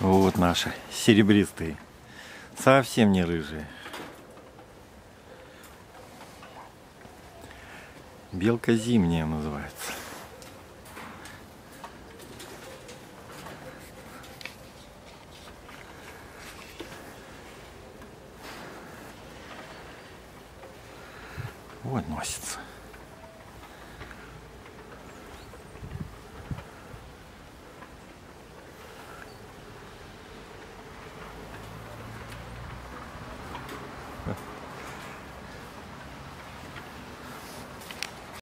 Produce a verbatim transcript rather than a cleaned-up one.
Вот наши серебристые. Совсем не рыжие. Белка зимняя называется. Вот носится.